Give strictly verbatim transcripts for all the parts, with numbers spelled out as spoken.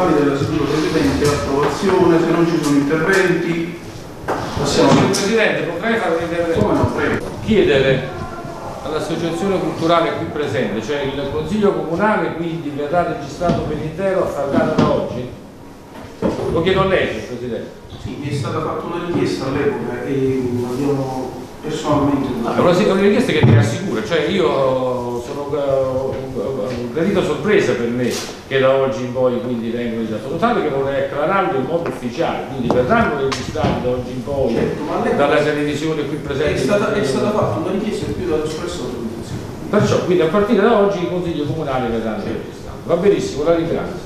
valida della seduta precedente, approvazione, se non ci sono interventi. Passiamo. Signor Presidente, potrei fare un intervento? Come no, prego. Chiedere all'associazione culturale qui presente, cioè il Consiglio Comunale quindi verrà registrato per intero a far data da oggi? Lo chiedo a lei, signor Presidente. Sì, mi è stata fatta una richiesta all'epoca e abbiamo personalmente... Ah, è una, una richiesta che mi rassicura, cioè io sono un gradito sorpresa per me che da oggi in poi quindi vengono registrati, tale che vorrei acclararlo in modo ufficiale, quindi verranno registrati da oggi in poi, certo, dalla televisione qui presente. È stata, è stata fatta una richiesta e più dall'espresso autorizzazione. Perciò, quindi a partire da oggi i consigli comunali verranno registrati. Va benissimo, la ringrazio.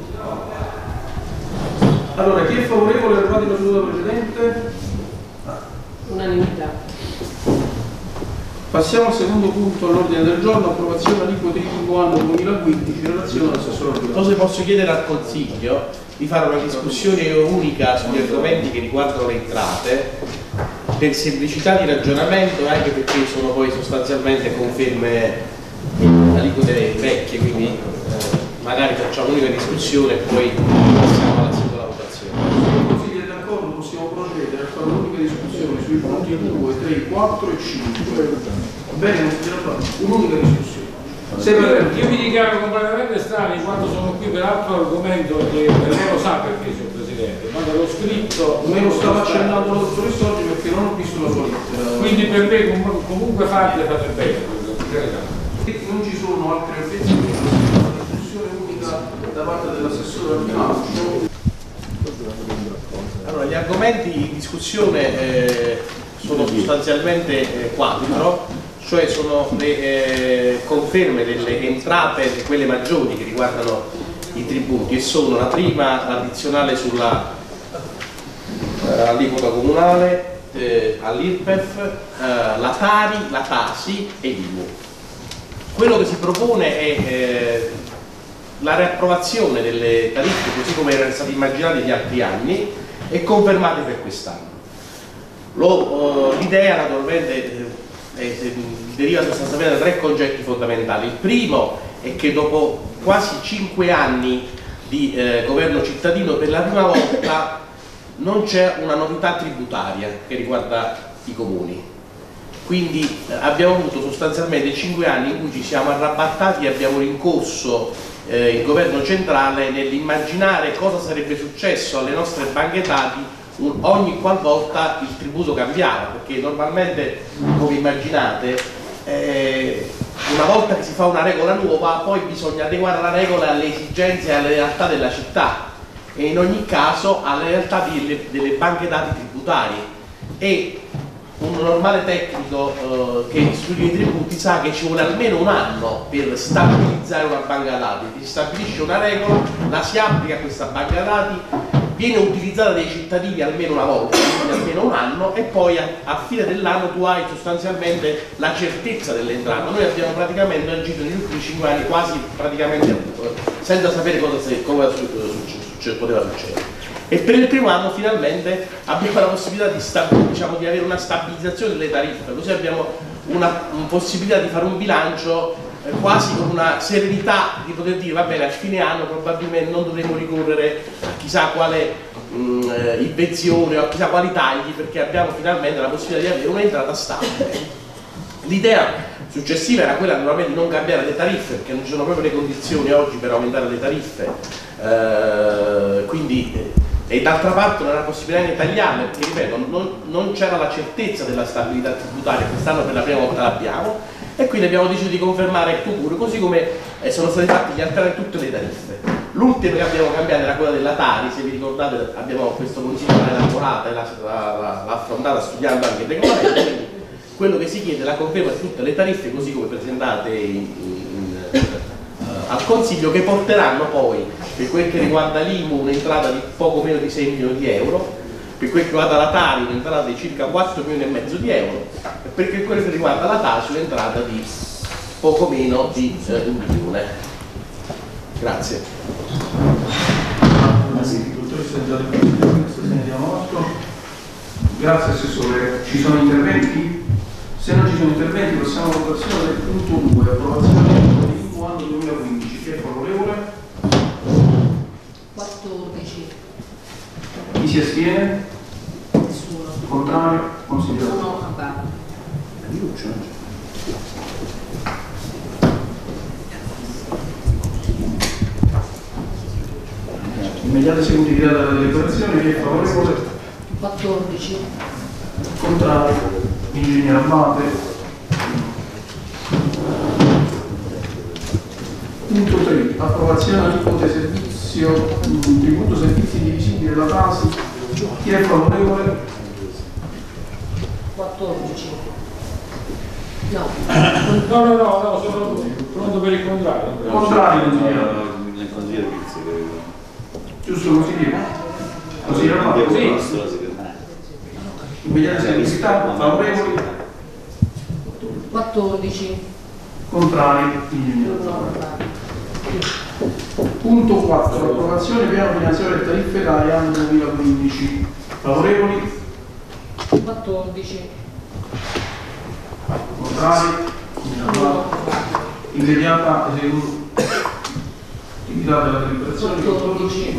Allora, chi è favorevole al voto della seduta precedente? Unanimità. Passiamo al secondo punto all'ordine del giorno, approvazione aliquote IMU anno duemilaquindici, relazione all'assessore. Cosa posso chiedere al Consiglio? Di fare una discussione unica sugli argomenti che riguardano le entrate, per semplicità di ragionamento e anche perché sono poi sostanzialmente conferme aliquote vecchie, quindi eh, magari facciamo un'unica discussione e poi passiamo alla singola votazione. Se il Consiglio è d'accordo possiamo procedere a fare un'unica discussione sui punti due, tre, quattro e cinque. Va bene, un'unica discussione. Se io, io mi dichiaro completamente strano in quanto sono qui per altro argomento che lei lo sa perché, signor Presidente, ma l'ho scritto. Me lo stavo accennando lo stesso oggi perché non ho visto la sua lettera. Quindi per me com comunque fate fate bene. Non ci sono altre obiezioni, una discussione unica da parte dell'assessore al bilancio. Allora, gli argomenti in discussione eh, sono sostanzialmente eh, quattro. Cioè sono le eh, conferme delle entrate, quelle maggiori che riguardano i tributi, e sono la prima, l'addizionale sulla eh, aliquota comunale, eh, all'I R P E F, eh, la Tari, la Tasi e l'I M U. Quello che si propone è eh, la riapprovazione delle tariffe così come erano state immaginate negli altri anni e confermate per quest'anno. L'idea naturalmente Eh, deriva sostanzialmente da tre concetti fondamentali. Il primo è che dopo quasi cinque anni di eh, governo cittadino per la prima volta non c'è una novità tributaria che riguarda i comuni, quindi eh, abbiamo avuto sostanzialmente cinque anni in cui ci siamo arrabattati e abbiamo rincorso eh, il governo centrale nell'immaginare cosa sarebbe successo alle nostre banche dati ogni qualvolta il tributo cambiava, perché normalmente, come immaginate, eh, una volta che si fa una regola nuova poi bisogna adeguare la regola alle esigenze e alle realtà della città e in ogni caso alle realtà delle, delle banche dati tributarie, e un normale tecnico eh, che studia i tributi sa che ci vuole almeno un anno per stabilizzare una banca dati. Si stabilisce una regola, la si applica a questa banca dati, viene utilizzata dai cittadini almeno una volta, quindi almeno un anno, e poi a, a fine dell'anno tu hai sostanzialmente la certezza dell'entrata. Noi abbiamo praticamente agito negli ultimi cinque anni quasi praticamente senza sapere cosa, se, cosa su, su, su, poteva succedere. E per il primo anno finalmente abbiamo la possibilità di, diciamo, di avere una stabilizzazione delle tariffe, così abbiamo una, una possibilità di fare un bilancio quasi con una serenità di poter dire va bene, a fine anno probabilmente non dovremo ricorrere a chissà quale mh, invenzione o a chissà quali tagli, perché abbiamo finalmente la possibilità di avere un'entrata stabile. L'idea successiva era quella naturalmente di non cambiare le tariffe, perché non ci sono proprio le condizioni oggi per aumentare le tariffe, eh, quindi, e d'altra parte non era possibile neanche tagliarle, perché ripeto non, non c'era la certezza della stabilità tributaria, quest'anno per la prima volta l'abbiamo. E quindi abbiamo deciso di confermare il pure, così come eh, sono stati fatti gli altri tutte le tariffe. L'ultima che abbiamo cambiato era quella della Tari, se vi ricordate abbiamo questo consiglio elaborata e l'ha affrontata studiando anche il regolamento, quindi quello che si chiede è la conferma di tutte le tariffe così come presentate in, in, in, uh, al Consiglio, che porteranno poi, per quel che riguarda l'I M U, un'entrata di poco meno di sei milioni di euro, per quel che riguarda la Tari un'entrata di circa quattro milioni e mezzo di euro, e per quello che riguarda la Tasi un'entrata di poco meno di eh, un milione. Grazie. Grazie Assessore. Ci sono interventi? Se non ci sono interventi passiamo alla votazione del punto due, approvazione del anno duemilaquindici. Chi è favorevole? quattro si astiene? Nessuno. Contrario? Considerato. Uno a Bari. Immediata esecutività della deliberazione, chi è favorevole? quattordici. Contrario? Ingegnere Abate. Punto tre. Approvazione aliquote servizio, mh, tributo servizi divisibili della Tasi. Chi è favorevole? quattordici. No. No, no, no, no, sono pronto per il contrario. Contrario, consigliere. Nel consigliere Pizzi, credo. Giusto così dire? Così era fatto? Sì. Immediata esecutività, favorevoli? quattordici. Contrari? Ingegnere Uno a Abate. Bari. Punto quattro. Approvazione piano finanziario del tariffe anno duemilaquindici. Favorevoli? quattordici. Contrari? Uno a Bari. Immediata esecutività della deliberazione. quattordici.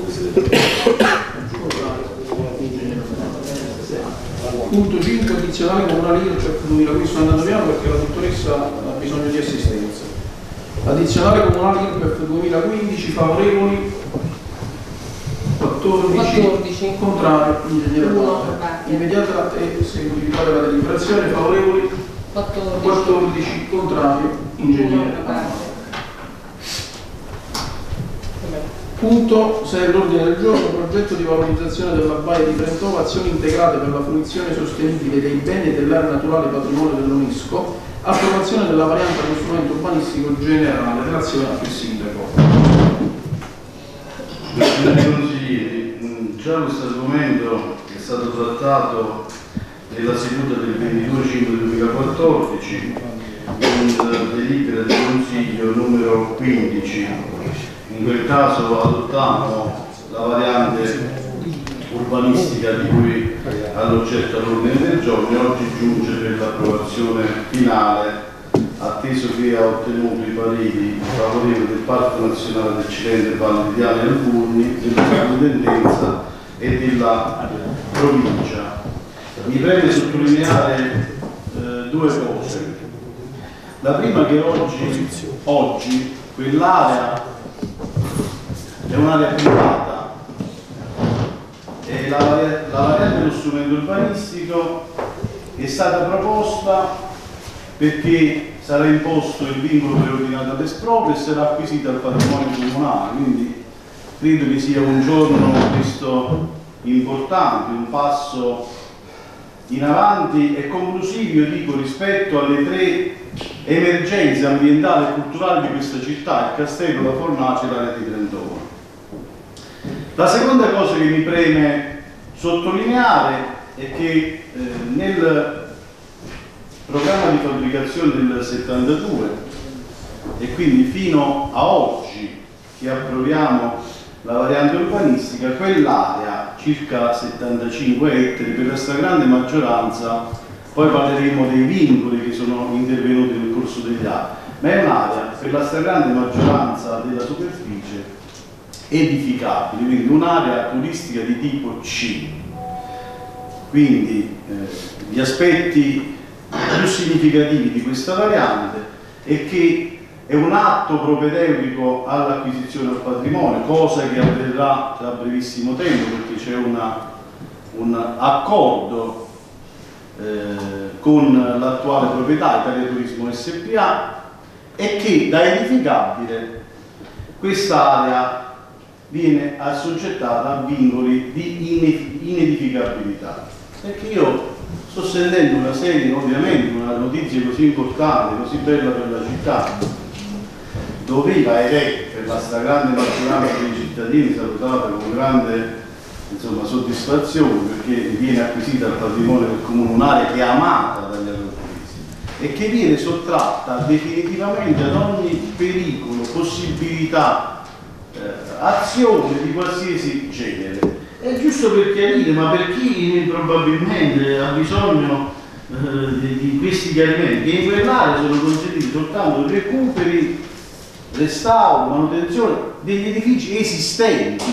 Punto cinque. Addizionale comunale I R C E F duemilaquindici. Sto andando piano perché la dottoressa ha bisogno di assistenza. Addizionale comunale I R P E F duemilaquindici. Favorevoli? quattordici. quattordici. Contrario? Ingegnere Uno. Abate. Immediata esecutività della deliberazione. Favorevoli? quattordici. quattordici. Contrario? Ingegnere Abate. Punto sei all'ordine del giorno, progetto di valorizzazione della baia di Trentova, azioni integrate per la fruizione sostenibile dei beni e dell'area naturale patrimonio dell'UNESCO, approvazione della variante allo strumento urbanistico generale, relazione al sindaco. Signori consiglieri, già questo argomento è stato trattato nella seduta del ventidue cinque duemilaquattordici con delibera del Consiglio numero quindici. In quel caso adottammo la variante urbanistica di cui all'oggetto all'ordine del giorno e oggi giunge per l'approvazione finale, atteso che ha ottenuto i pareri favorevoli del Parco Nazionale del Cilento Valle di Diane e Alburni, della Sovrintendenza e della provincia. Mi preme sottolineare eh, due cose. La prima che oggi, oggi quell'area è un'area privata e la, la variante dello strumento urbanistico è stata proposta perché sarà imposto il vincolo preordinato all'esproprio e sarà acquisita al patrimonio comunale, quindi credo che sia un giorno questo importante, un passo in avanti e conclusivo, io dico, rispetto alle tre emergenze ambientali e culturali di questa città, il Castello, la Fornace e l'area di Trentova. La seconda cosa che mi preme sottolineare è che eh, nel programma di fabbricazione del settantadue e quindi fino a oggi che approviamo la variante urbanistica, quell'area, circa settantacinque ettari, per la stragrande maggioranza, poi parleremo dei vincoli che sono intervenuti nel corso degli anni, ma è un'area per la stragrande maggioranza della superficie edificabile, quindi un'area turistica di tipo C. Quindi eh, gli aspetti più significativi di questa variante è che è un atto propedeutico all'acquisizione del patrimonio, cosa che avverrà tra brevissimo tempo perché c'è un accordo eh, con l'attuale proprietà Italia Turismo S P A, e che da edificabile quest'area viene assoggettata a vincoli di inedificabilità. Perché io sto sentendo una serie, ovviamente, una notizia così importante, così bella per la città, doveva ed è per la stragrande maggioranza dei cittadini salutata con grande insomma, soddisfazione, perché viene acquisita al patrimonio del comune un'area che è amata dagli agroturisti e che viene sottratta definitivamente ad ogni pericolo, possibilità, eh, azione di qualsiasi genere. È giusto per chiarire, ma per chi probabilmente ha bisogno eh, di, di questi chiarimenti, che in quell'area sono consentiti soltanto recuperi, restauro, manutenzione degli edifici esistenti,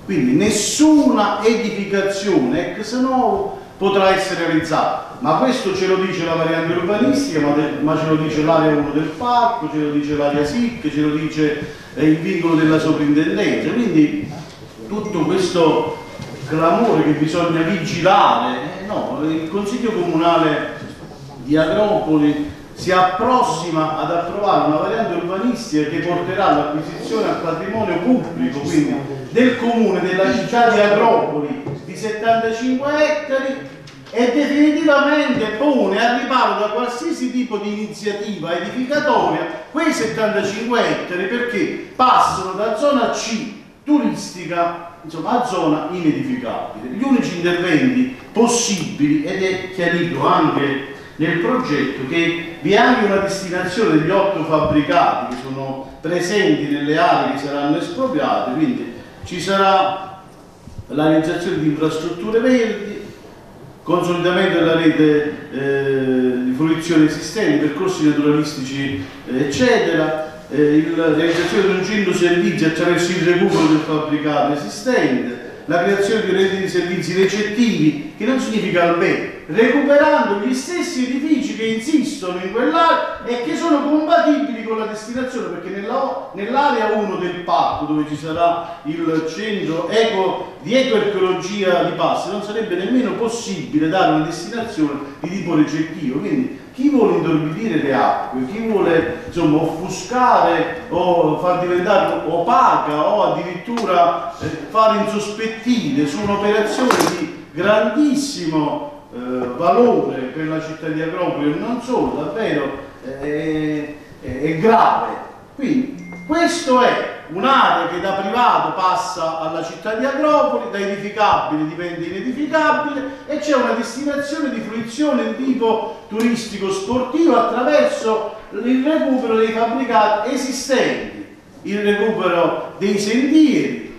quindi nessuna edificazione ex novo potrà essere realizzata, ma questo ce lo dice la variante urbanistica, ma, de, ma ce lo dice l'area uno del parco, ce lo dice l'area S I C, ce lo dice eh, il vincolo della soprintendenza, quindi tutto questo clamore che bisogna vigilare, eh, no, il Consiglio Comunale di Agropoli si approssima ad approvare una variante urbanistica che porterà all'acquisizione al patrimonio pubblico, quindi del comune della città di Agropoli, di settantacinque ettari, e definitivamente pone al riparo da qualsiasi tipo di iniziativa edificatoria quei settantacinque ettari, perché passano da zona C turistica, insomma, a zona inedificabile. Gli unici interventi possibili, ed è chiarito anche nel progetto, che vi è anche una destinazione degli otto fabbricati che sono presenti nelle aree che saranno espropriate, quindi ci sarà la realizzazione di infrastrutture verdi, consolidamento della rete eh, di fruizione esistente, percorsi naturalistici eh, eccetera, eh, il, la realizzazione di un centro servizi attraverso il recupero del fabbricato esistente, la creazione di reti di servizi recettivi, che non significa albergo, recuperando gli stessi edifici che insistono in quell'area e che sono compatibili con la destinazione, perché nell'area uno del parco, dove ci sarà il centro eco, di ecoarcheologia di Passi, non sarebbe nemmeno possibile dare una destinazione di tipo recettivo. Quindi chi vuole intorbidire le acque, chi vuole insomma offuscare o far diventare opaca o addirittura eh, far insospettire su un'operazione di grandissimo Eh, valore per la città di Agropoli e non solo, davvero eh, è, è grave. Quindi questo è un'area che da privato passa alla città di Agropoli, da edificabile diventa inedificabile, e c'è una destinazione di fruizione di tipo turistico sportivo attraverso il recupero dei fabbricati esistenti, il recupero dei sentieri,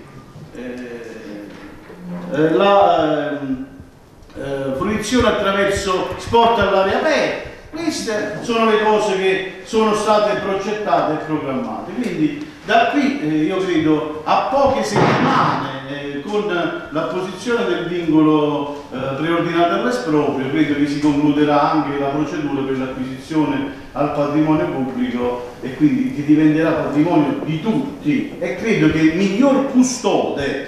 eh, eh, la eh, Uh, fruizione attraverso sport all'aria aperta. Queste sono le cose che sono state progettate e programmate. Quindi da qui eh, io credo a poche settimane eh, con l'apposizione del vincolo eh, preordinato all'esproprio, credo che si concluderà anche la procedura per l'acquisizione al patrimonio pubblico, e quindi che diventerà patrimonio di tutti, e credo che il miglior custode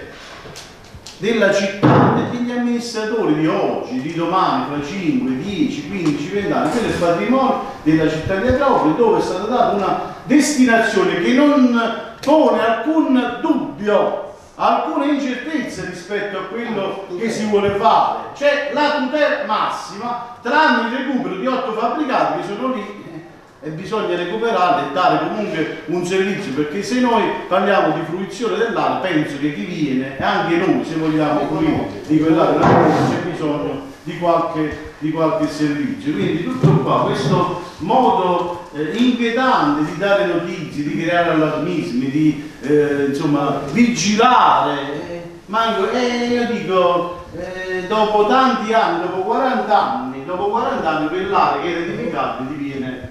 della città e degli amministratori di oggi, di domani, fra cinque, dieci, quindici, venti anni, quello è il patrimonio della città di Agropoli, dove è stata data una destinazione che non pone alcun dubbio, alcuna incertezza rispetto a quello che si vuole fare. C'è la tutela massima, tranne il recupero di otto fabbricati che sono lì, e bisogna recuperare e dare comunque un servizio, perché se noi parliamo di fruizione dell'area, penso che chi viene, e anche noi, se vogliamo fruire di quell'area, c'è bisogno di qualche, di qualche servizio. Quindi tutto qua, questo modo eh, inquietante di dare notizie, di creare allarmismi, di eh, insomma vigilare, eh, ma eh, io dico eh, dopo tanti anni, dopo quaranta anni, dopo quaranta anni quell'area che era edificabile diviene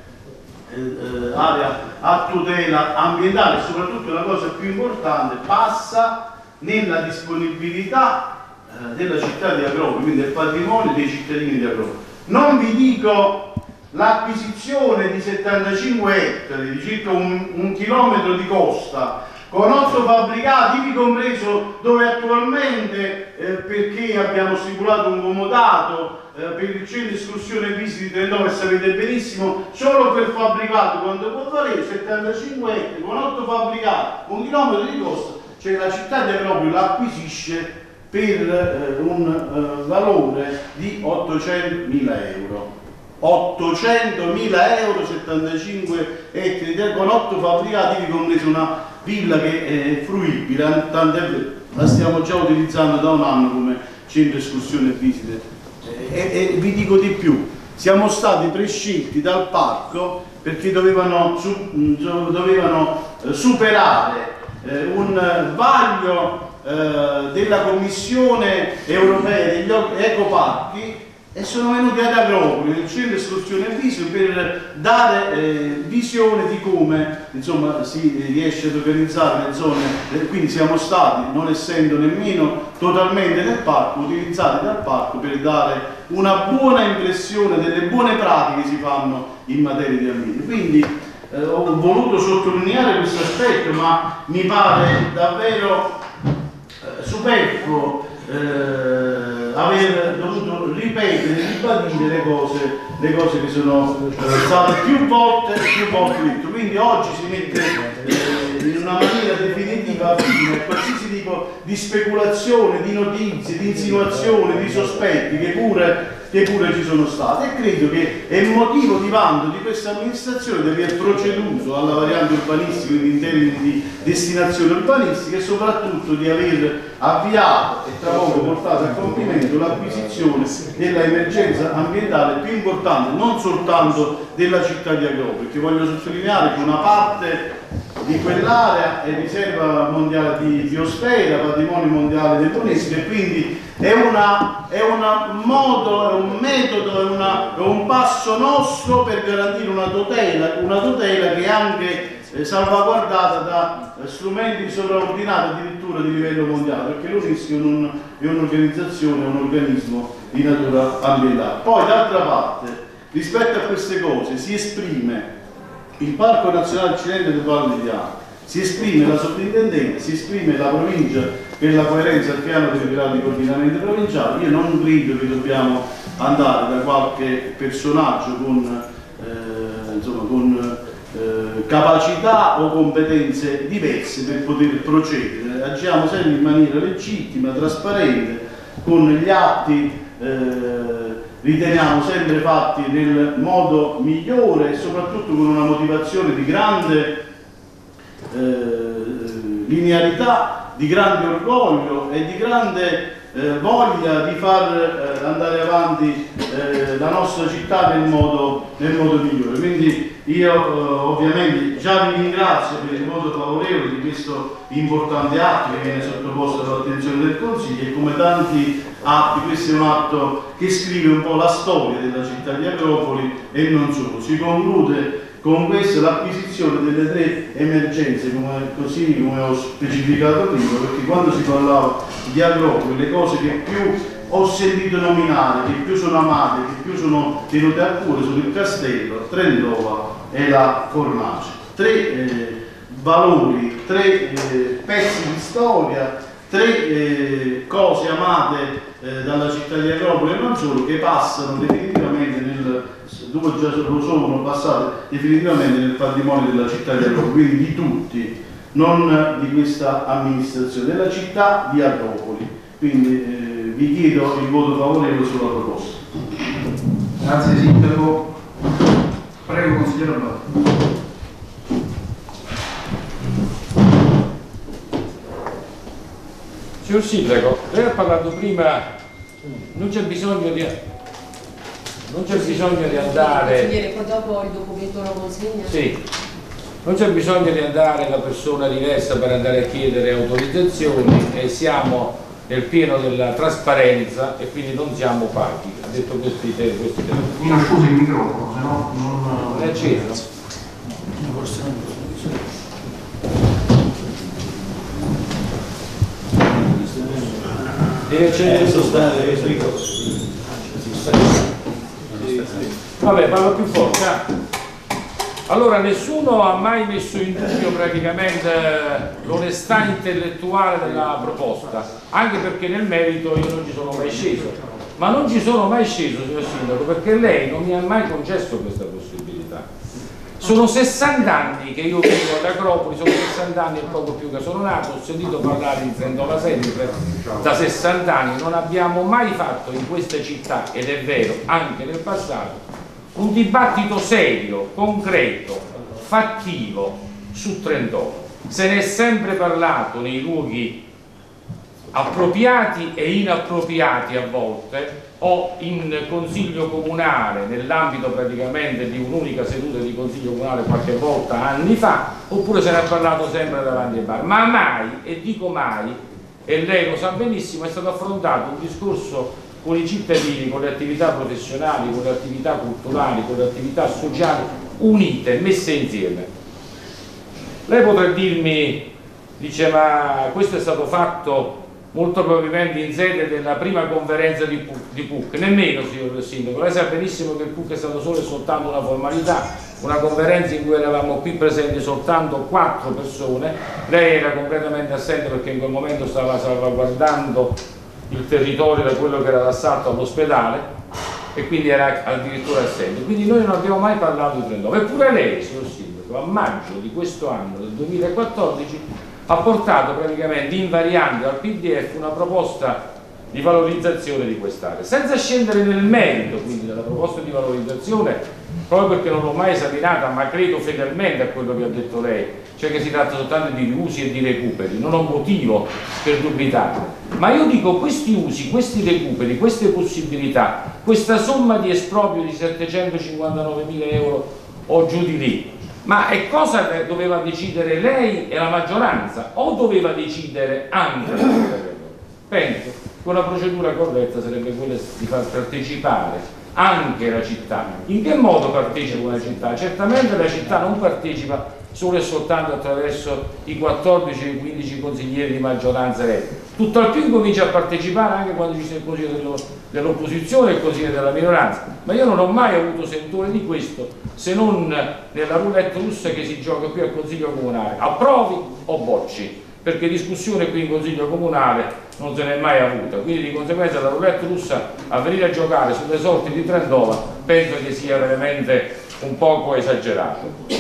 Eh, area a tutela ambientale, e soprattutto la cosa più importante, passa nella disponibilità eh, della città di Agropoli, quindi del patrimonio dei cittadini di Agropoli. Non vi dico l'acquisizione di settantacinque ettari, di circa un, un chilometro di costa, con otto fabbricati, ivi compreso dove attualmente, eh, perché abbiamo stipulato un comodato eh, per il centro di escursione e visite di Trentino, e sapete benissimo solo quel fabbricato quanto può valere, settantacinque ettari con otto fabbricati, un chilometro di costa, cioè la città di Agropoli l'acquisisce per eh, un eh, valore di ottocentomila euro. ottocentomila euro, settantacinque ettari con otto fabbricati, ivi compreso una villa che è fruibile, tant'è vero, la stiamo già utilizzando da un anno come centro escursione e visite. E, e vi dico di più, siamo stati prescelti dal parco perché dovevano, su, dovevano eh, superare eh, un vaglio eh, della Commissione europea degli ecoparchi, e sono venuti ad Agropoli, nel centro escursione e visio, per dare eh, visione di come insomma, si riesce ad organizzare le zone, eh, quindi siamo stati, non essendo nemmeno totalmente nel parco, utilizzati dal parco per dare una buona impressione delle buone pratiche che si fanno in materia di ambiente. Quindi eh, ho voluto sottolineare questo aspetto, ma mi pare davvero eh, superfluo eh, aver dovuto ripetere, ribadire le cose, le cose che sono eh, state più volte più volte dette. Quindi oggi si mette eh, in una maniera definitiva fine a qualsiasi tipo di speculazione, di notizie, di insinuazioni, di sospetti che pure che pure ci sono state, e credo che è motivo di vanto di questa amministrazione di aver proceduto alla variante urbanistica, quindi in termini di destinazione urbanistica, e soprattutto di aver avviato e tra poco portato a compimento l'acquisizione della emergenza ambientale più importante non soltanto della città di Agropoli, che voglio sottolineare che una parte di quell'area è riserva mondiale di biosfera, patrimonio mondiale dell'UNESCO, e quindi è, una, è un modo, è un metodo, è, una, è un passo nostro per garantire una tutela, una tutela che è anche eh, salvaguardata da eh, strumenti sovraordinati addirittura di livello mondiale, perché l'UNESCO è un'organizzazione, è un organismo di natura ambientale. Poi d'altra parte, rispetto a queste cose, si esprime il Parco Nazionale Cilento del Valle di Diano, si esprime la sovrintendenza, si esprime la provincia per la coerenza del piano territoriale di coordinamento provinciale. Io non credo che dobbiamo andare da qualche personaggio con, eh, insomma, con eh, capacità o competenze diverse per poter procedere. Agiamo sempre in maniera legittima, trasparente, con gli atti eh, riteniamo sempre fatti nel modo migliore e soprattutto con una motivazione di grande eh, linearità, di grande orgoglio e di grande eh, voglia di far eh, andare avanti eh, la nostra città nel modo, nel modo migliore. Quindi io eh, ovviamente già vi ringrazio per il voto favorevole di questo importante atto che viene sottoposto all'attenzione del Consiglio, e come tanti atti questo è un atto che scrive un po' la storia della città di Agropoli e non solo. Si conclude con questo l'acquisizione delle tre emergenze, come, così come ho specificato prima, perché quando si parlava di Agropoli le cose che più ho sentito nominare, che più sono amate, che più sono tenute a cuore sono il Castello, Trendova e la Fornace. Tre eh, valori, tre eh, pezzi di storia, tre eh, cose amate eh, dalla città di Agropoli e non solo, che passano definitivamente nel, due già lo sono passate definitivamente nel patrimonio della città di Agropoli, quindi di tutti, non di questa amministrazione, della città di Agropoli. Quindi eh, vi chiedo il voto favorevole sulla proposta. Grazie Sindaco. Prego consigliere Abate. Signor Sindaco, lei ha parlato prima, non c'è bisogno di, non c'è bisogno di andare... Consigliere, poi dopo il documento lo consegna? Sì, non c'è bisogno di andare da persona diversa per andare a chiedere autorizzazioni, e siamo nel pieno della trasparenza e quindi non siamo paghi. Ha detto questi temi. Mi scusi il microfono, se no non... Non è acceso? Deve accendere il Vabbè, parlo più forte. Eh? Allora, nessuno ha mai messo in dubbio praticamente l'onestà intellettuale della proposta, anche perché nel merito io non ci sono mai sceso, ma non ci sono mai sceso, signor Sindaco, perché lei non mi ha mai concesso questa possibilità. Sono sessanta anni che io vivo ad Agropoli, sono sessanta anni e poco più che sono nato, ho sentito parlare di Trendova sempre da sessanta anni, non abbiamo mai fatto in questa città, ed è vero anche nel passato, un dibattito serio, concreto, fattivo su Trendova. Se ne è sempre parlato nei luoghi appropriati e inappropriati a volte, o in consiglio comunale, nell'ambito praticamente di un'unica seduta di consiglio comunale qualche volta anni fa, oppure se ne è parlato sempre davanti ai bar, ma mai, e dico mai, e lei lo sa benissimo, è stato affrontato un discorso con i cittadini, con le attività professionali, con le attività culturali, con le attività sociali unite, messe insieme. Lei potrà dirmi, dice, ma questo è stato fatto molto probabilmente in sede della prima conferenza di P U C. Nemmeno, signor Sindaco, lei sa benissimo che il P U C è stato solo e soltanto una formalità, una conferenza in cui eravamo qui presenti soltanto quattro persone. Lei era completamente assente perché in quel momento stava salvaguardando il territorio da quello che era l'assalto all'ospedale e quindi era addirittura assente. Quindi noi non abbiamo mai parlato di Trentova. Eppure lei, signor Sindaco, a maggio di questo anno, del duemilaquattordici, ha portato praticamente invariando al P D F una proposta di valorizzazione di quest'area, senza scendere nel merito quindi della proposta di valorizzazione, proprio perché non l'ho mai esaminata, ma credo fedelmente a quello che ha detto lei, cioè che si tratta soltanto di riusi e di recuperi, non ho motivo per dubitare. Ma io dico, questi usi, questi recuperi, queste possibilità, questa somma di esproprio di settecentocinquantanovemila euro o giù di lì, ma è cosa che doveva decidere lei e la maggioranza o doveva decidere anche la Regione? Penso che una procedura corretta sarebbe quella di far partecipare anche la città. In che modo partecipa una città? Certamente la città non partecipa solo e soltanto attraverso i quattordici e quindici consiglieri di maggioranza eletti. Tutt'al più comincia a partecipare anche quando ci sia il consiglio dell'opposizione e il consiglio della minoranza, ma io non ho mai avuto sentore di questo se non nella roulette russa che si gioca qui al Consiglio Comunale, approvi o bocci, perché discussione qui in Consiglio Comunale non se n'è mai avuta, quindi di conseguenza la roulette russa a venire a giocare sulle sorti di Trentova penso che sia veramente un poco esagerato.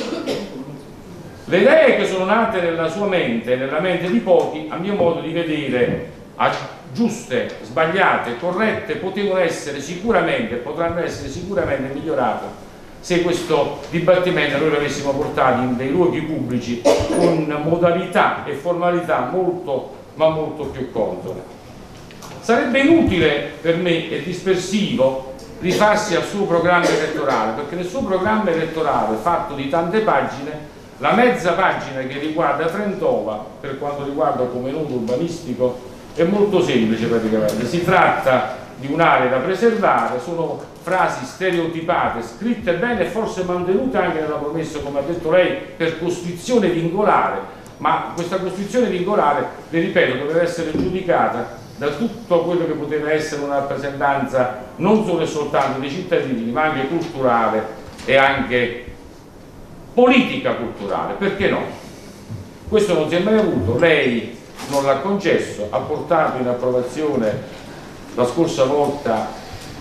Le idee che sono nate nella sua mente, nella mente di pochi, a mio modo di vedere, giuste, sbagliate, corrette, potevano essere sicuramente, potranno essere sicuramente migliorate se questo dibattimento noi l'avessimo portato in dei luoghi pubblici con modalità e formalità molto, ma molto più consone. Sarebbe inutile per me e dispersivo rifarsi al suo programma elettorale, perché nel suo programma elettorale, fatto di tante pagine, la mezza pagina che riguarda Trentova, per quanto riguarda come nodo urbanistico, è molto semplice praticamente. Si tratta di un'area da preservare, sono frasi stereotipate, scritte bene e forse mantenute anche nella promessa, come ha detto lei, per costrizione vincolare, ma questa costrizione vincolare, le ripeto, doveva essere giudicata da tutto quello che poteva essere una rappresentanza non solo e soltanto dei cittadini, ma anche culturale e anche politica culturale, perché no? Questo non si è mai avuto, lei non l'ha concesso, ha portato in approvazione la scorsa volta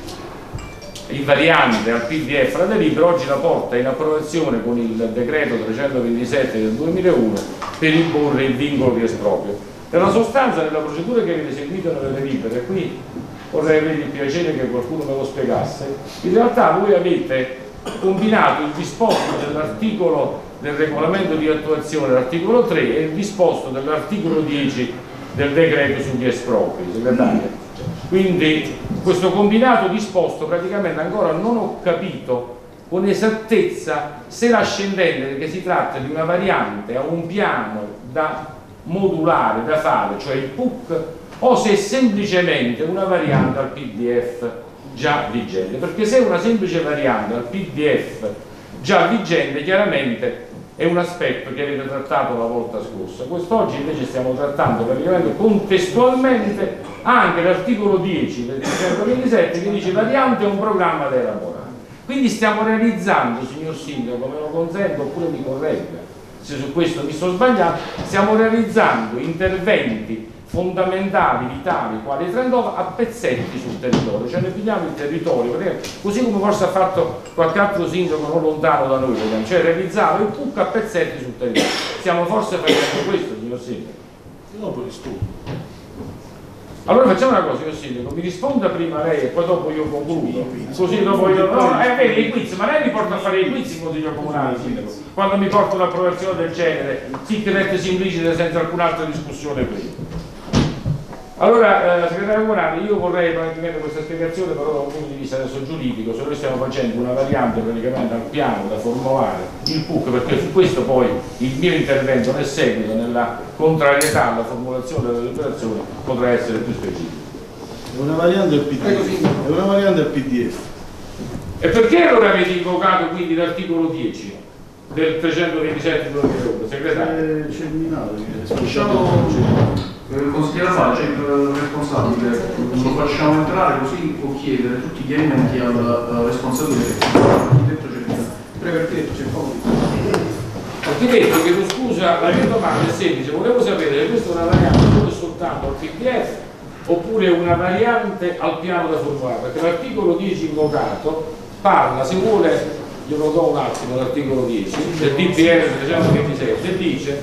invariante al P D F la delibera, oggi la porta in approvazione con il decreto trecentoventisette del duemilauno per imporre il vincolo di esproprio. Nella sostanza, nella procedura che avete seguito nelle delibere, qui vorrei avere il piacere che qualcuno me lo spiegasse, in realtà voi avete combinato il disposto dell'articolo del regolamento di attuazione, l'articolo tre, e il disposto dell'articolo dieci del decreto sugli espropri, segretario. Quindi questo combinato disposto praticamente ancora non ho capito con esattezza se l'ascendente, perché si tratta di una variante a un piano da modulare, da fare, cioè il P U C, o se è semplicemente una variante al P D F già vigente, perché se è una semplice variante al P D F già vigente chiaramente è un aspetto che avete trattato la volta scorsa. Quest'oggi invece stiamo trattando praticamente contestualmente anche l'articolo dieci del trecentoventisette che dice variante è un programma da elaborare. Quindi stiamo realizzando, signor Sindaco, me lo consento oppure mi corregga se su questo mi sto sbagliando, stiamo realizzando interventi fondamentali, vitali, quali Trentova, a pezzetti sul territorio, cioè ne pigliamo il territorio, perché così come forse ha fatto qualche altro sindaco non lontano da noi, cioè realizzare il P U C a pezzetti sul territorio. Stiamo forse facendo questo, signor Sindaco? Dopo rispondo. Allora facciamo una cosa, signor Sindaco, mi risponda prima lei e poi dopo io concludo, così dopo io... No, eh, vedi, i quiz, ma lei mi porta a fare i quiz in Consiglio Comunale, Sindaco, quando mi porta un'approvazione del genere, sic et simpliciter, senza alcun'altra discussione prima. Allora, eh, segretario comunale, io vorrei praticamente questa spiegazione però da un punto di vista adesso giuridico, se noi stiamo facendo una variante praticamente al piano da formulare il P U C, perché su questo poi il mio intervento nel seguito, nella contrarietà alla formulazione della deliberazione, potrà essere più specifico. È una variante del P D F. È una variante del P D F. E perché allora avete invocato quindi l'articolo dieci del trecentoventisette duemilauno, segretario? C'è il Minato che Facciamo, eh, consigliere Faccia, il responsabile, lo facciamo entrare così può chiedere tutti i chiarimenti al, al responsabile architetto Cervino. Prego architetto, c'è poco. Architetto, chiedo scusa, la mia domanda è semplice, volevo sapere se questa è una variante solo e soltanto al P D F oppure una variante al piano da formulare, perché l'articolo dieci invocato parla, se vuole, glielo do un attimo, l'articolo dieci del D P R trecentoventisette e dice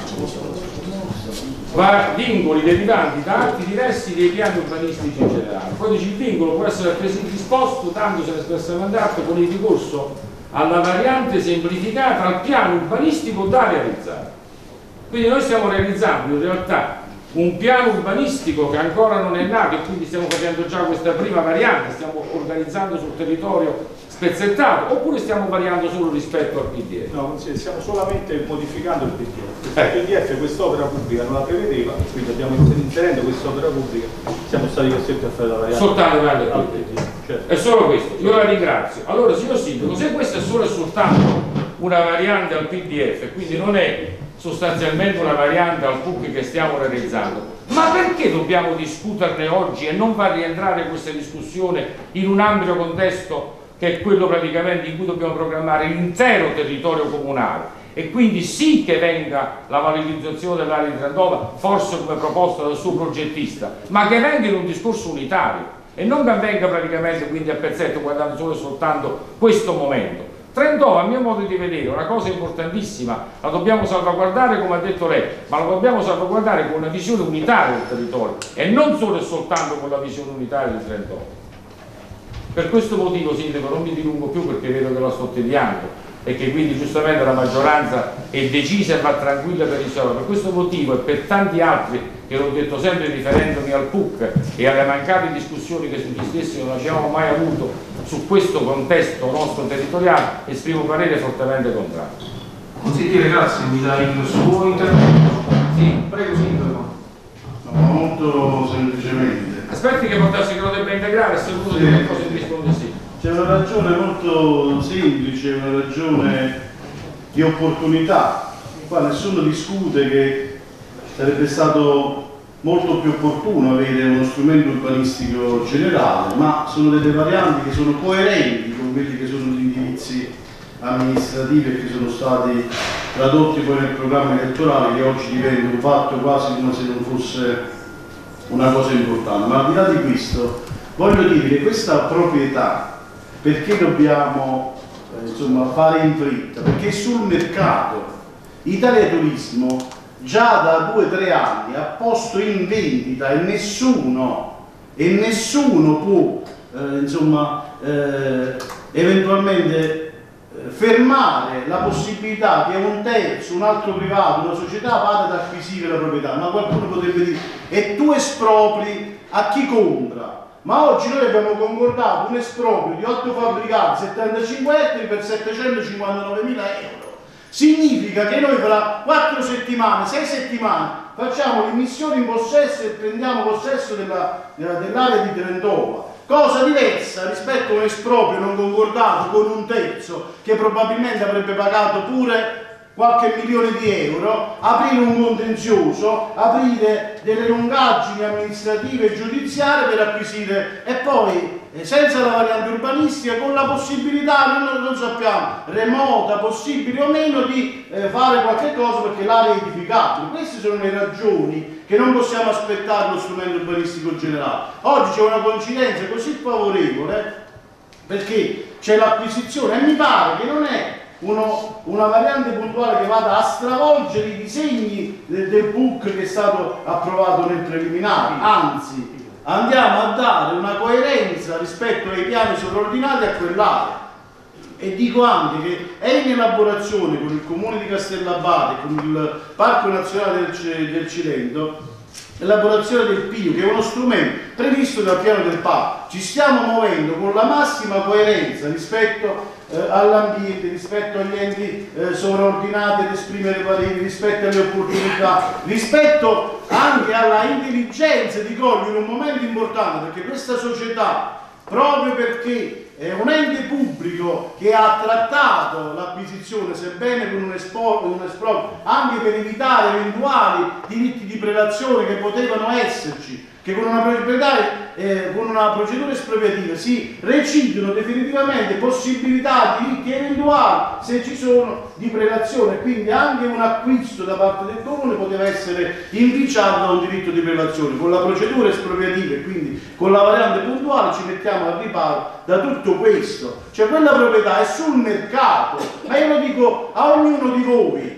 va vincoli derivanti da atti diversi dei piani urbanistici in generale. Poi dice il vincolo può essere altresì disposto, dandosene espressamente atto con il ricorso alla variante semplificata al piano urbanistico da realizzare. Quindi noi stiamo realizzando in realtà un piano urbanistico che ancora non è nato e quindi stiamo facendo già questa prima variante, stiamo organizzando sul territorio spezzettato, oppure stiamo variando solo rispetto al P D F? No, stiamo solamente modificando il P D F. Il P D F quest'opera pubblica non la prevedeva, quindi abbiamo inserendo quest'opera pubblica, siamo stati costretti a fare la variante. Soltanto variante al P D F. Certo. È solo questo, io la ringrazio. Allora, signor Sindaco, se questa è solo e soltanto una variante al P D F, quindi non è sostanzialmente una variante al P U C che stiamo realizzando, ma perché dobbiamo discuterne oggi e non far rientrare questa discussione in un ampio contesto che è quello praticamente in cui dobbiamo programmare l'intero territorio comunale, e quindi sì che venga la valorizzazione dell'area di Trentova, forse come proposta dal suo progettista, ma che venga in un discorso unitario e non che venga praticamente quindi a pezzetto guardando solo e soltanto questo momento. Trentova, a mio modo di vedere, è una cosa importantissima, la dobbiamo salvaguardare come ha detto lei, ma la dobbiamo salvaguardare con una visione unitaria del territorio e non solo e soltanto con la visione unitaria di Trentova. Per questo motivo, Sindaco, non mi dilungo più perché vedo che la sto tediando e che quindi giustamente la maggioranza è decisa e va tranquilla per risolvere. Per questo motivo e per tanti altri che l'ho detto sempre riferendomi al P U C e alle mancate discussioni che sugli stessi non abbiamo mai avuto su questo contesto nostro territoriale, esprimo parere fortemente contrario. Consigliere, grazie, mi dà il suo intervento. Sì, prego Sindaco. No, molto semplicemente. Aspetti che portassi che lo debba integrare, se uno di qualcosa mi risponde sì. C'è una ragione molto semplice, una ragione di opportunità. Qua nessuno discute che sarebbe stato molto più opportuno avere uno strumento urbanistico generale, ma sono delle varianti che sono coerenti con quelli che sono gli indirizzi amministrativi e che sono stati tradotti poi nel programma elettorale, che oggi diventa un fatto quasi come se non fosse una cosa importante. Ma al di là di questo voglio dire che questa proprietà, perché dobbiamo eh, insomma, fare in fretta? Perché sul mercato Italia Turismo già da due o tre anni ha posto in vendita e nessuno, e nessuno può eh, insomma, eh, eventualmente eh, fermare la possibilità che un terzo, un altro privato, una società vada ad acquisire la proprietà. Ma qualcuno potrebbe dire: e tu espropri a chi compra? Ma oggi noi abbiamo concordato un esproprio di otto fabbricati, settantacinque ettari per settecentocinquantanovemila euro. Significa che noi fra quattro settimane, sei settimane, facciamo l'immissione in possesso e prendiamo possesso dell'area dell di Trentova. Cosa diversa rispetto a un esproprio non concordato con un terzo che probabilmente avrebbe pagato pure qualche milione di euro, aprire un contenzioso, aprire delle lungaggini amministrative e giudiziarie per acquisire, e poi eh, senza la variante urbanistica, con la possibilità, noi non sappiamo, remota, possibile o meno, di eh, fare qualche cosa perché l'area è edificabile. Queste sono le ragioni che non possiamo aspettare lo strumento urbanistico generale. Oggi c'è una coincidenza così favorevole perché c'è l'acquisizione, e mi pare che non è Uno, una variante puntuale che vada a stravolgere i disegni del, del P U C che è stato approvato nel preliminare, anzi andiamo a dare una coerenza rispetto ai piani sovraordinati a quell'area. E dico anche che è in elaborazione con il comune di Castellabate e con il Parco Nazionale del, del Cilento l'elaborazione del P I U, che è uno strumento previsto dal piano del P A. Ci stiamo muovendo con la massima coerenza rispetto eh, all'ambiente, rispetto agli enti eh, sovraordinati ad esprimere pareri, rispetto alle opportunità, rispetto anche alla intelligenza di cogliere un momento importante, perché questa società, proprio perché è un ente pubblico che ha trattato l'acquisizione, sebbene con un esproprio, anche per evitare eventuali diritti di prelazione che potevano esserci, che con una, eh, con una procedura espropriativa si recidono definitivamente possibilità di diritti eventuali se ci sono di prelazione, quindi anche un acquisto da parte del comune poteva essere inficiato da un diritto di prelazione. Con la procedura espropriativa e quindi con la variante puntuale ci mettiamo al riparo da tutto questo, cioè quella proprietà è sul mercato, ma io lo dico a ognuno di voi,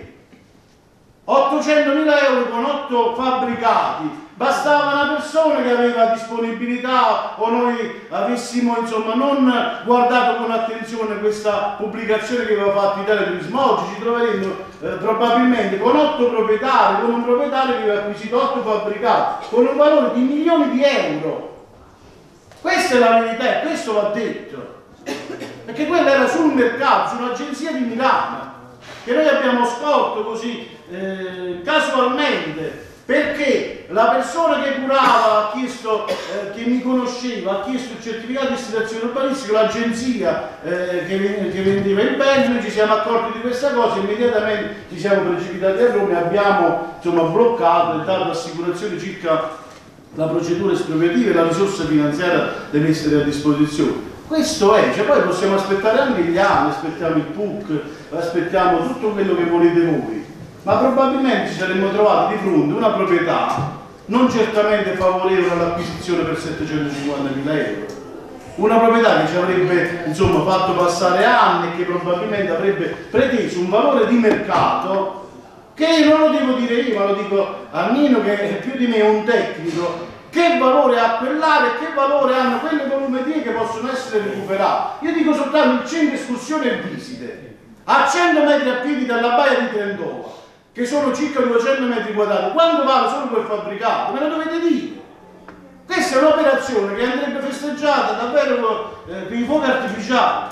ottocentomila euro con otto fabbricati, bastava una persona che aveva disponibilità o noi avessimo insomma non guardato con attenzione questa pubblicazione che aveva fatto Italia Turismo. Oggi ci troveremo eh, probabilmente con otto proprietari, con un proprietario che aveva acquisito otto fabbricati con un valore di milioni di euro. Questa è la verità e questo va detto, perché quella era sul mercato, su un'agenzia di Milano che noi abbiamo scorto così eh, casualmente, perché la persona che curava ha chiesto, eh, che mi conosceva, ha chiesto il certificato di destinazione urbanistica, l'agenzia eh, che, che vendeva il bene, noi ci siamo accorti di questa cosa, immediatamente ci siamo precipitati a Roma e abbiamo insomma, bloccato e dato assicurazioni circa la procedura espropriativa e la risorsa finanziaria deve essere a disposizione. Questo è, cioè poi possiamo aspettare anche gli anni, aspettiamo il P U C, aspettiamo tutto quello che volete voi, ma probabilmente ci saremmo trovati di fronte una proprietà non certamente favorevole all'acquisizione per settecentocinquantamila euro, una proprietà che ci avrebbe insomma fatto passare anni e che probabilmente avrebbe preteso un valore di mercato che non lo devo dire io, ma lo dico a Nino che è più di me un tecnico. Che valore ha quell'area e che valore hanno quelle volumetrie che possono essere recuperate? Io dico soltanto il centro escursione e visite a cento metri a piedi dalla baia di Trentova, che sono circa duecento metri quadrati. Quanto vale solo quel fabbricato? Me lo dovete dire. Questa è un'operazione che andrebbe festeggiata davvero eh, con i fuochi artificiali,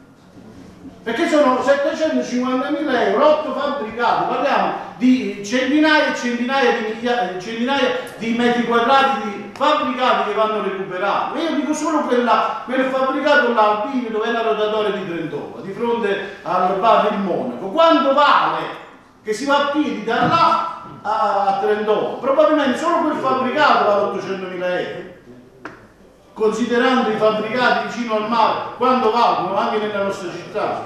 perché sono settecentocinquantamila euro, otto fabbricati, parliamo di centinaia e centinaia di, migliaia, centinaia di metri quadrati di fabbricati che vanno recuperati. E io dico solo quella, quel fabbricato là, Albini, dove è la rotatoria di Trentova, di fronte al bar del Monaco. Quanto vale che si va a piedi da là a, a Trentova? Probabilmente solo quel fabbricato vale ottocentomila euro. Considerando i fabbricati vicino al mare, quanto valgono anche nella nostra città.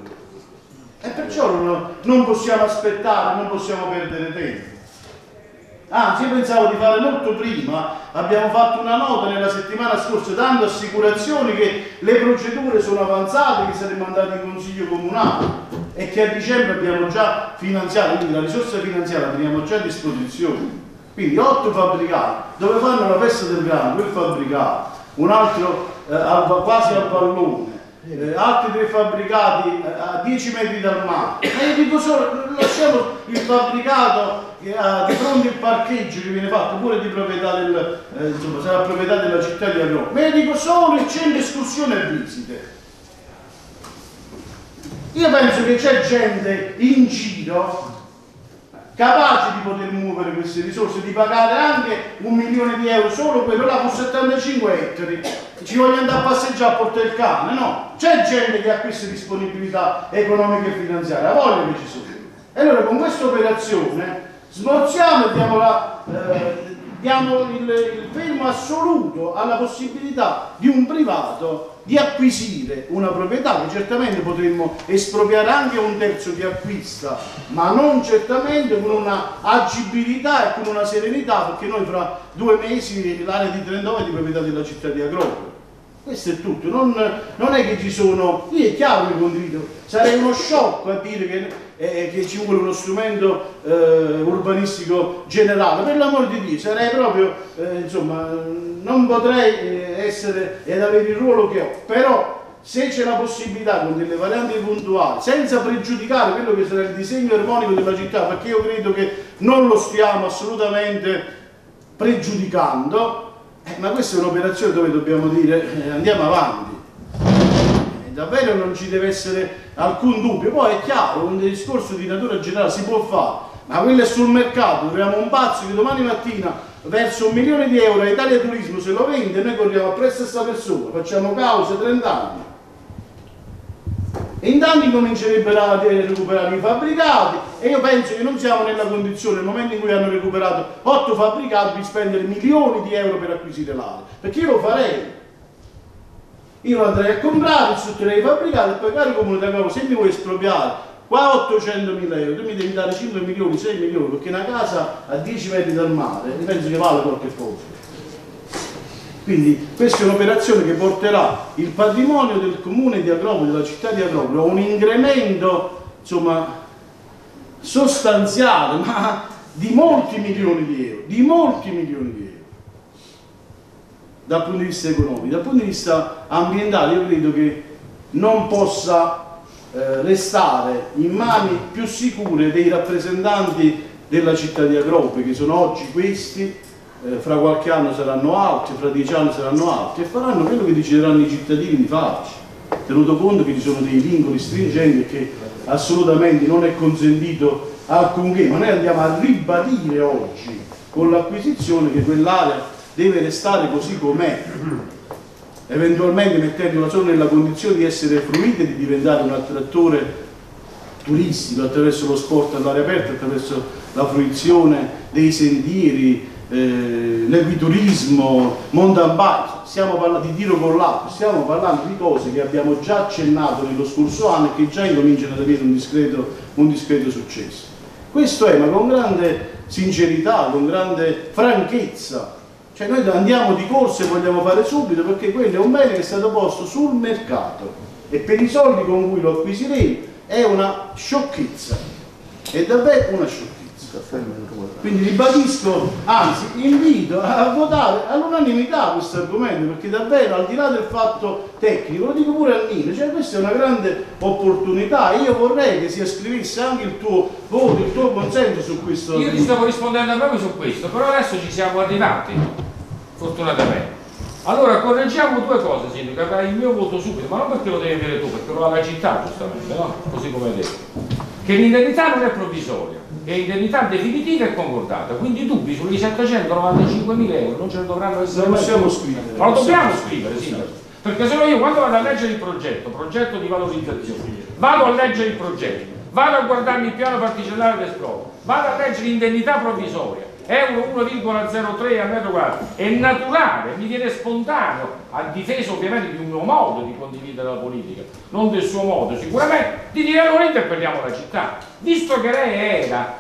E perciò non, non possiamo aspettare, non possiamo perdere tempo. Anzi, io pensavo di fare molto prima, abbiamo fatto una nota nella settimana scorsa dando assicurazioni che le procedure sono avanzate, che saremmo andati in consiglio comunale e che a dicembre abbiamo già finanziato, quindi la risorsa finanziaria la teniamo già a disposizione. Quindi otto fabbricati, dove fanno la festa del grano, quel fabbricato, un altro eh, al, quasi al pallone, eh, altri tre fabbricati eh, a dieci metri dal mare. Ma io dico solo, lasciamo il fabbricato che ha di fronte il parcheggio che viene fatto pure di proprietà del, eh, insomma, sarà proprietà della città di Roma. Ma io dico solo il centro escursione e visite. Io penso che c'è gente in giro capace di poter muovere queste risorse, di pagare anche un milione di euro solo quello là con settantacinque ettari. Ci voglio andare a passeggiare a portare il cane, no? C'è gente che ha queste disponibilità economiche e finanziarie, a voglia che ci sono. E allora con questa operazione smorziamo e diamo, la, eh, diamo il, il fermo assoluto alla possibilità di un privato di acquisire una proprietà che certamente potremmo espropriare anche a un terzo che acquista, ma non certamente con una agibilità e con una serenità, perché noi fra due mesi l'area di Trentova è di proprietà della città di Agropoli. Questo è tutto, non, non è che ci sono, io è chiaro che condivido, sarei uno sciocco a dire che, eh, che ci vuole uno strumento eh, urbanistico generale, per l'amor di Dio, sarei proprio, eh, insomma, non potrei eh, essere ed avere il ruolo che ho, però se c'è la possibilità con delle varianti puntuali, senza pregiudicare quello che sarà il disegno armonico della città, perché io credo che non lo stiamo assolutamente pregiudicando, Eh, ma questa è un'operazione dove dobbiamo dire eh, andiamo avanti, e davvero non ci deve essere alcun dubbio. Poi è chiaro, un discorso di natura generale si può fare, ma quello è sul mercato, troviamo un pazzo che domani mattina verso un milione di euro a Italia Turismo se lo vende, noi corriamo appresso a questa persona, facciamo cause trenta anni. E intanto comincerebbero a recuperare i fabbricati e io penso che non siamo nella condizione, nel momento in cui hanno recuperato otto fabbricati, di spendere milioni di euro per acquisire l'area, perché io lo farei. Io lo andrei a comprare, strutturerei i fabbricati e poi, caro comune da capo, se mi vuoi espropriare qua ottocentomila euro, tu mi devi dare cinque milioni, sei milioni, perché una casa a dieci metri dal mare, io penso che vale qualche cosa. Quindi questa è un'operazione che porterà il patrimonio del comune di Agropoli, della città di Agropoli, a un incremento, insomma, sostanziale, ma di molti milioni di euro, di molti milioni di euro. Dal punto di vista economico, dal punto di vista ambientale io credo che non possa eh, restare in mani più sicure dei rappresentanti della città di Agropoli, che sono oggi questi, eh, fra qualche anno saranno altri, fra dieci anni saranno altri, e faranno quello che decideranno i cittadini di farci, tenuto conto che ci sono dei vincoli stringenti e che assolutamente non è consentito alcunché, ma noi andiamo a ribadire oggi con l'acquisizione che quell'area deve restare così com'è, eventualmente mettendola solo nella condizione di essere fruita e di diventare un attrattore turistico attraverso lo sport all'aria aperta, attraverso la fruizione dei sentieri, eh, l'equiturismo, mountain bike. Stiamo parlando di tiro con l'acqua, stiamo parlando di cose che abbiamo già accennato nello scorso anno e che già incominciano ad avere un discreto, un discreto successo. Questo è, ma con grande sincerità, con grande franchezza. Cioè noi andiamo di corsa e vogliamo fare subito, perché quello è un bene che è stato posto sul mercato e per i soldi con cui lo acquisiremo è una sciocchezza, è davvero una sciocchezza. Quindi ribadisco, anzi invito a votare all'unanimità questo argomento, perché davvero al di là del fatto tecnico, lo dico pure a Nino, cioè questa è una grande opportunità. Io vorrei che si ascrivesse anche il tuo voto, il tuo consenso su questo. Io ti stavo rispondendo proprio su questo, però adesso ci siamo arrivati, fortunatamente. Allora correggiamo due cose, Sindaco, avrai il mio voto subito, ma non perché lo devi avere tu, perché lo ha la città giustamente, no? Così come hai detto. Che l'indennità non è provvisoria, che l'indennità definitiva è concordata, quindi i dubbi sugli settecentonovantacinquemila euro non ce ne dovranno essere. Lo possiamo scrivere. Ma lo dobbiamo scrivere, Sindaco. Perché se no io quando vado a leggere il progetto, progetto di valorizzazione, vado a leggere il progetto, vado a guardarmi il piano particellare del scopo, vado a leggere l'indennità provvisoria, euro uno virgola zero tre a metro quadrato, è naturale, mi viene spontaneo, a difesa ovviamente di un mio modo di condividere la politica, non del suo modo sicuramente, di dire allora interpelliamo la città, visto che lei era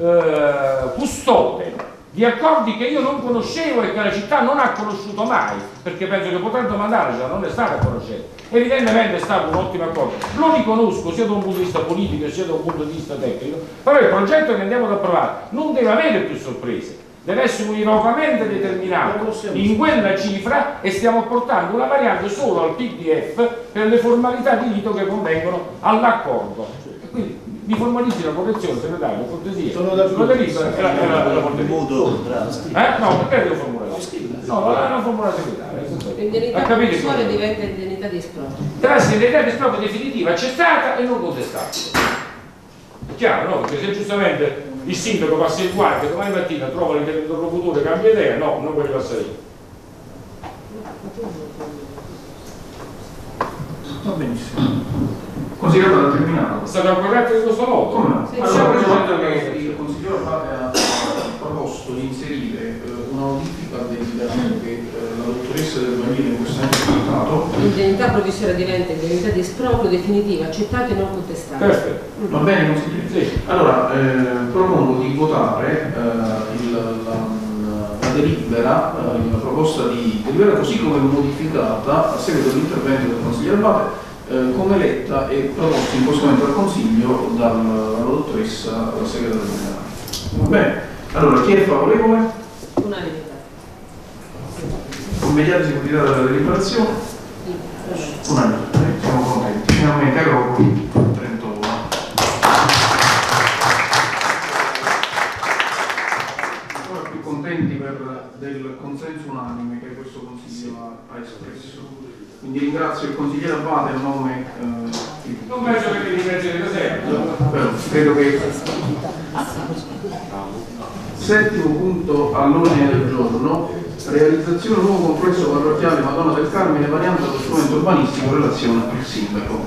eh, custode di accordi che io non conoscevo e che la città non ha conosciuto mai, perché penso che potrà domandarcela, non è stata a conoscenza. Evidentemente è stato un ottimo accordo, lo riconosco sia da un punto di vista politico sia da un punto di vista tecnico, però il progetto che andiamo ad approvare non deve avere più sorprese, deve essere univocamente determinato in quella cifra e stiamo portando una variante solo al P D F per le formalità di rito che convengono all'accordo. Quindi mi formalizzi la correzione, segretario, per cortesia. Sono d'accordo. Era, era la Voto. eh? No, perché devo formulare? No, la, la formula segretaria. L'indennità provvisoria diventa indennità di esproprio. Deve essere indennità di esproprio definitiva, accettata e non contestabile. È chiaro, no? Perché se giustamente il sindaco passa il guardia, domani mattina trova l'interlocutore e cambia idea, no, non voglio passare io. Va benissimo. Consigliere ha terminato. È stato corretto in questo modo? Come no? Sì, allora, sì, ricordo che il consigliere Abate ha proposto di inserire eh, una modifica al deliberante che eh, la dottoressa del Bagnile in questo momento ha votato. L'indennità provvisoria diventa indennità di esproprio definitiva, accettata e non contestata. Perfetto. Va bene, consigliere? Sì. Allora, eh, propongo di votare eh, il, la, la delibera, eh, la proposta di delibera così come modificata a seguito dell'intervento del consigliere Abate, Eh, come letta e proposto in questo momento al Consiglio dalla dottoressa segretaria generale. Va bene, allora chi è favorevole? Unanimità. Immediata esecutività della deliberazione? Unanimità, siamo contenti. Finalmente Agropoli trentotto. Ancora più contenti per del consenso unanime che questo Consiglio ha, ha espresso. Quindi ringrazio il consigliere Abate a nome eh, di tutti. Non penso che mi ringraziate sempre. Però credo che Settimo punto all'ordine del giorno, realizzazione nuovo complesso parrocchiale Madonna del Carmine variante dello strumento urbanistico in relazione al sindaco.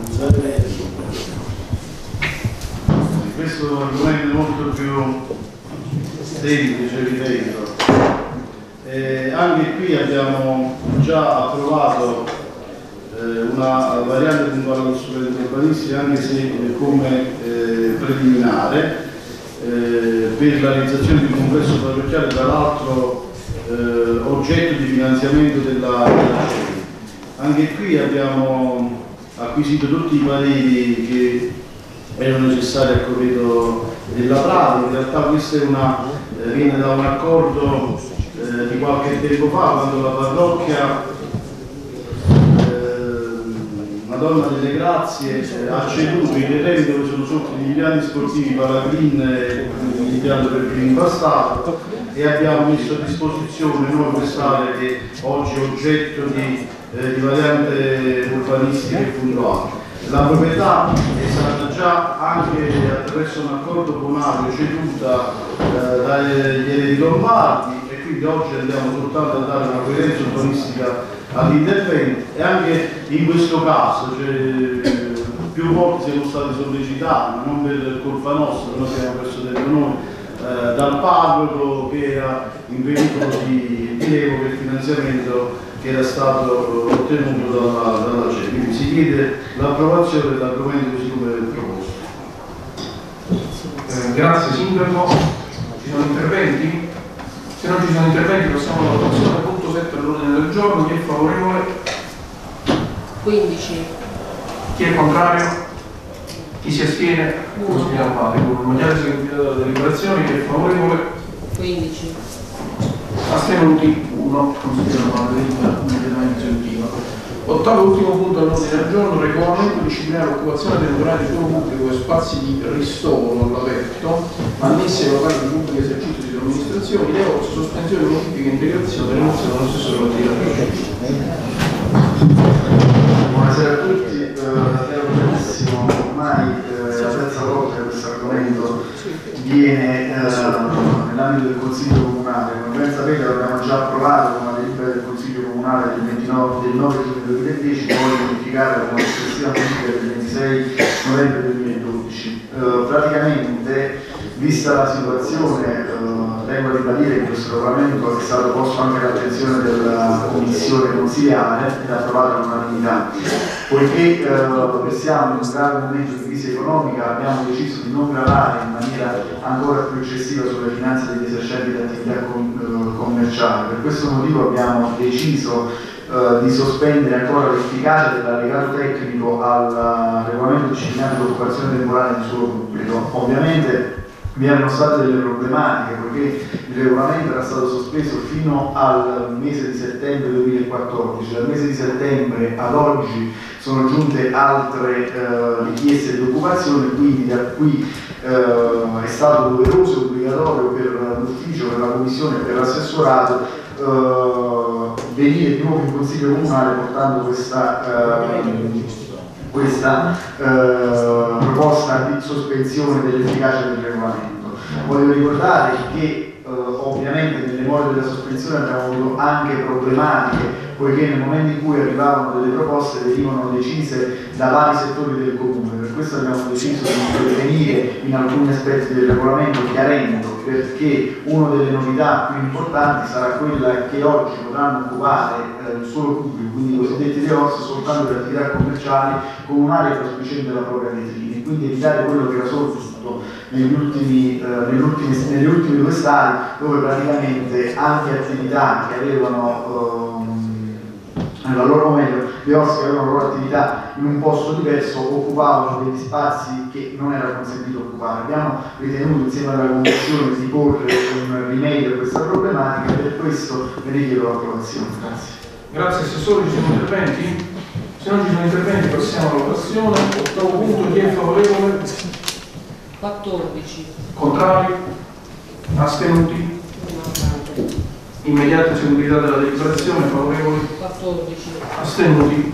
Questo argomento è molto più semplice, ripeto. Eh, anche qui abbiamo già approvato eh, una variante puntuale dello strumento urbanistico, anche se eh, come eh, preliminare, eh, per la realizzazione di un complesso parrocchiale, tra l'altro eh, oggetto di finanziamento della, della C E I. Anche qui abbiamo acquisito tutti i pareri che erano necessari a corredo della pratica. In realtà questo è una, eh, viene da un accordo eh, di qualche tempo fa, quando la parrocchia eh, Madonna delle Grazie eh, ha ceduto i terreni dove sono sorti gli impianti sportivi Palagrin e l'impianto per il impastato, e abbiamo messo a disposizione noi quest'area che oggi è oggetto di, eh, di variante urbanistica e puntuale. La proprietà è stata già anche attraverso un accordo comunale ceduta eh, dagli eredi lombardi, e quindi oggi andiamo soltanto a dare una coerenza urbanistica all'intervento, e anche in questo caso cioè, più volte siamo stati sollecitati, ma non per colpa nostra, noi abbiamo perso tempo noi, eh, dal parroco che era in pericolo di rilievo per il finanziamento che era stato ottenuto dalla, dalla C E I. Quindi si chiede l'approvazione dell'argomento così come proposto. Eh, grazie Sindaco. Ci sono interventi? Se non ci sono interventi passiamo alla votazione. Punto sette all'ordine del giorno. Chi è favorevole? quindici. Chi è contrario? Chi si astiene? Non si viene male. Con il magliare seguito dalla deliberazione. Chi è favorevole? quindici. Astenuti uno, considero la delibera immediatamente esecutiva. Ottavo e ultimo punto all'ordine del giorno, regolamento disciplinare l'occupazione temporanea di suolo pubblico e spazi di ristoro all'aperto, annessi ai locali di pubblico esercizio di amministrazione, idea o sospensione, modifica e integrazione dell'inizio dello stesso relativo. Buonasera a tutti, eh, ero benissimo, ormai eh, la terza volta che questo argomento viene eh, nell'ambito del Consiglio Comunale. Come ben sapete l'abbiamo già approvato con la delibera del Consiglio Comunale del, ventinove, del nove giugno duemiladieci, poi modificata con la successiva modifica del ventisei novembre duemiladodici. Eh, praticamente, vista la situazione, eh, tengo a ribadire che questo regolamento è stato posto anche all'attenzione della Commissione consiliare ed approvato all'unanimità. Poiché eh, siamo in un grave momento di crisi economica, abbiamo deciso di non gravare in maniera ancora più eccessiva sulle finanze degli esercenti di attività com eh, commerciali. Per questo motivo abbiamo deciso eh, di sospendere ancora l'efficacia dell'allegato tecnico al regolamento disciplinare dell'occupazione temporanea di suolo pubblico. Ovviamente vi erano state delle problematiche, poiché il regolamento era stato sospeso fino al mese di settembre duemilaquattordici. Dal mese di settembre ad oggi sono giunte altre eh, richieste di occupazione, quindi da qui eh, è stato doveroso e obbligatorio per l'ufficio, per la commissione e per l'assessorato eh, venire di nuovo in Consiglio Comunale portando questa eh, questa eh, proposta di sospensione dell'efficacia del regolamento. Voglio ricordare che eh, ovviamente nelle more della sospensione abbiamo avuto anche problematiche, poiché nel momento in cui arrivavano delle proposte venivano decise da vari settori del comune. Per questo abbiamo deciso di intervenire in alcuni aspetti del regolamento, chiarendo perché una delle novità più importanti sarà quella che oggi potranno occupare eh, il suolo pubblico, quindi i cosiddetti D O S, soltanto per attività commerciali con un'area prospiciente della propria vetrina, quindi evitare quello che era soprattutto negli ultimi, eh, negli ultimi, nelle ultime due stadi, dove praticamente anche attività che avevano la loro meglio, le O S che avevano la loro attività in un posto diverso occupavano degli spazi che non era consentito occupare. Abbiamo ritenuto insieme alla Commissione di porre un rimedio a questa problematica e per questo ne richiedo l'approvazione. Grazie. Grazie Assessore, ci sono interventi? Se non ci sono interventi passiamo alla votazione. Ottavo punto, chi è favorevole? quattordici. Contrari? Astenuti? Immediata esecutività della deliberazione, favorevoli? quattordici. Astenuti?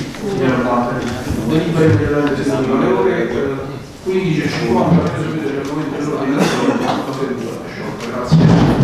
Delibera immediatamente esecutiva. Le ore quindici e cinquanta, argomento dell'ordine del giorno, grazie.